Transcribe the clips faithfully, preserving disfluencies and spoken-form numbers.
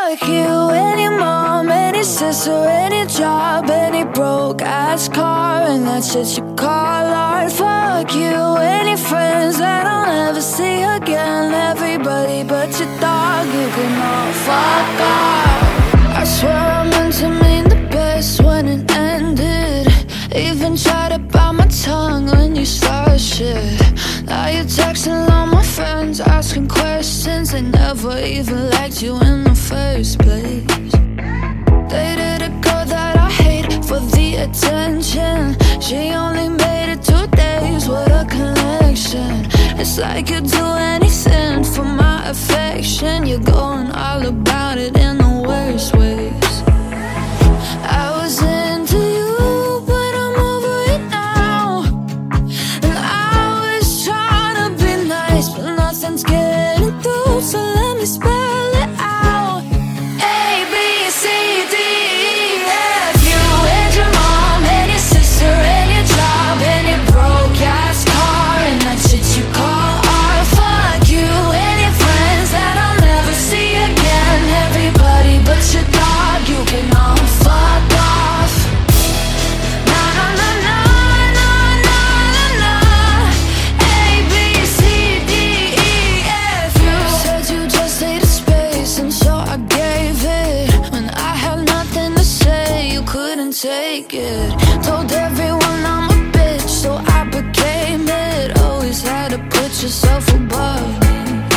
fuck you and your mom and your sister and your job and your broke ass car and that shit you call art. Fuck you and your friends that I'll never see again. Everybody but your dog, you can all fuck off. I swear I meant to mean the best when it ended. Even tried to bite my tongue when you started shit. Now you're texting all my friends, asking questions. They never even liked you in the first place. Dated a girl that I hate for the attention. She only made it two days with a connection. It's like you'd do anything for my affection. You're going all about it in the worst ways. I was into you, but I'm over it now. And I was trying to be nice, but nothing's getting through, so let me spell it out. A, B, C, D, E, F. You and your mom and your sister and your job and your broke ass car and that shit you call art. Fuck you and your friends that I'll never see again. Everybody but your dog, you can all fuck off. Na na na na na na na na. A, B, C, D, E, F. You said you just needed space, and so I gave it. When I had nothing to say, you couldn't take it. Told everyone I'm a bitch, so I became it. Always had to put yourself above me.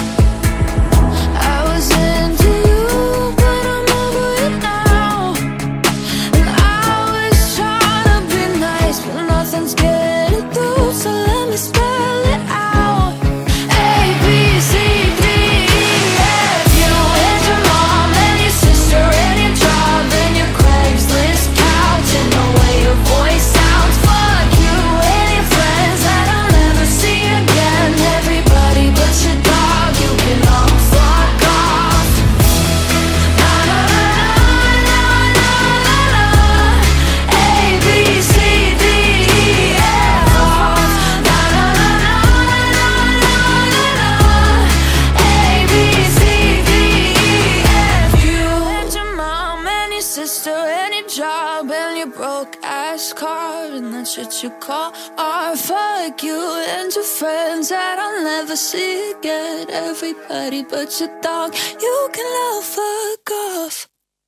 I was into you, but I'm over it now. And I was trying to be nice, but nothing's getting through, so let me spell it out. A, B, C, D, E, F. You and your mom and your sister and your job and your Craigslist couch and the way your voice sounds. Fuck you and your friends that I'll never see again. Everybody but your dog, you can all fuck off. Na na na na na na na. A, B, C, D, E, F. Na na na na na na na na. A, B, C, D, E, F. You and your mom and your sister and your job and your broke ass car and that shit you call art. Fuck you and your friends that I'll never see again. Everybody but your dog, you can all fuck off.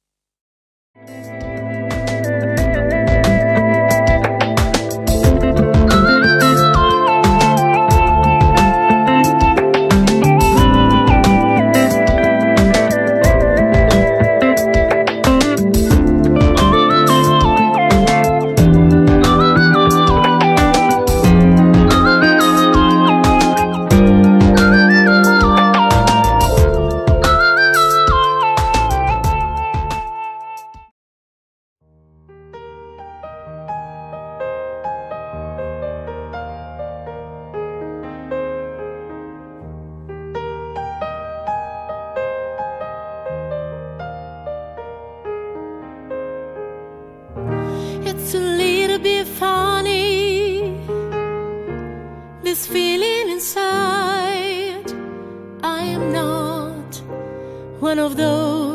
It's a little bit funny, this feeling inside. I am not one of those